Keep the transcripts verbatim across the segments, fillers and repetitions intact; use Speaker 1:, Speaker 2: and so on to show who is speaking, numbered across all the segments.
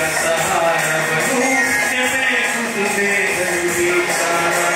Speaker 1: का सहारा बनूं कि मैं खुद बेदर्दी सारा।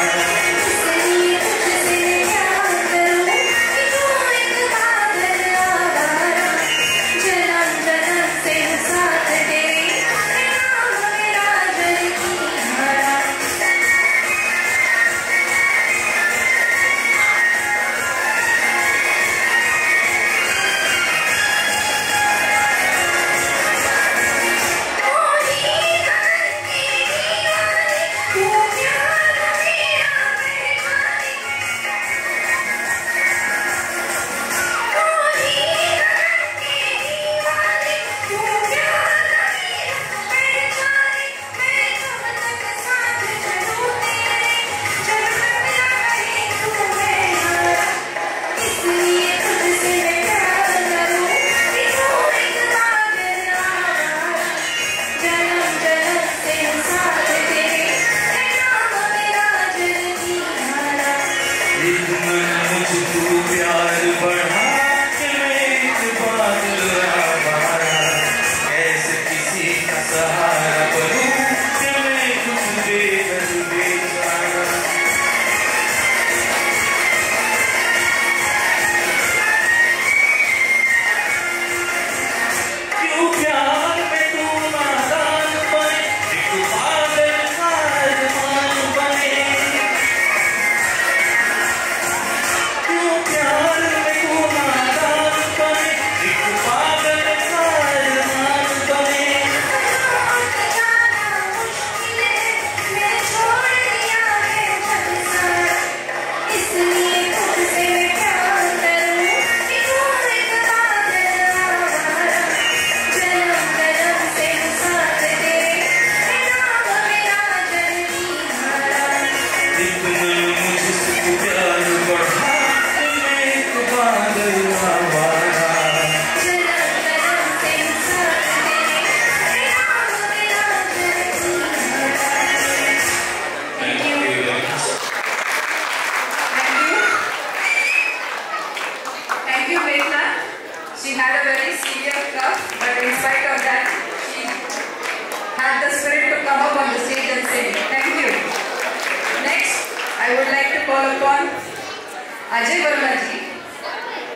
Speaker 2: She had a very serious cough, but in spite of that, she had the spirit to come up on the stage and sing. Thank you. Next, I would like to call upon Ajay Verma ji.